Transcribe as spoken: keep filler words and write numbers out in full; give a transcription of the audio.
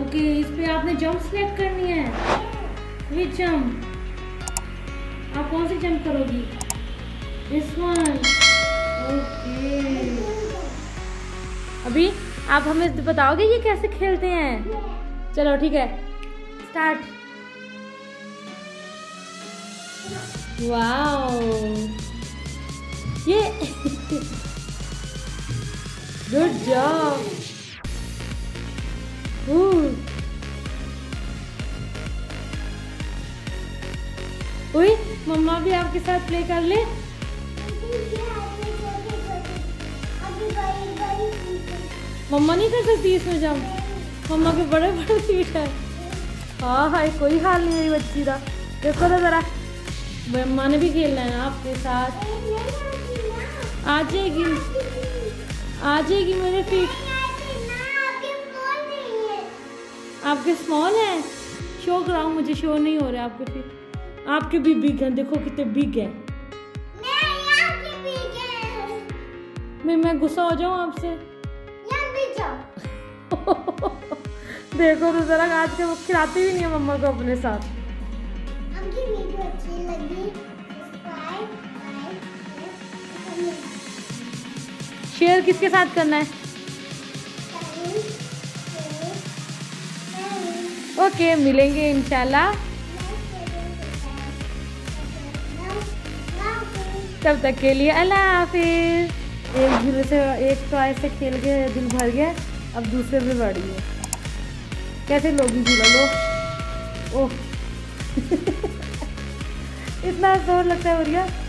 Okay, इस पे आपने जंप सेलेक्ट करनी है। ये जंप, आप कौन सी जंप करोगी? This one. ओके, अभी आप हमें बताओगे ये कैसे खेलते हैं? चलो ठीक है, स्टार्ट। वाओ, ये गुड जॉब। ओए, मम्मा भी आपके साथ प्ले कर ले। मम्मा नहीं कर सकती इसमें जंप, मम्मा के बड़े बड़े फीट है। हाँ हाँ, कोई हाल नहीं मेरी बच्ची का। देखो तो जरा, मम्मा ने भी खेलना है ना आपके साथ। आ जाएगी, आ जाएगी मेरे फीट। आपके स्मॉल है, शो कराऊं? मुझे शो नहीं हो रहा आपके फीट। आपके भी बिग हैं, देखो कितने बिग है। मैं मैं गुस्सा हो जाऊं आपसे? देखो तो जरा, आज के वो खिलाती भी नहीं है मम्मा को अपने साथ। अच्छी लगी, शेयर किसके साथ करना है? ओके, मिलेंगे इंशाल्लाह। तब तक के लिए अल्लाह हाफिज। एक झूले से, एक टॉय से खेल के दिल भर गया, अब दूसरे पे बढ़ गए। कैसे लोगी झूला लो? ओह इतना जोर लगता है भैया।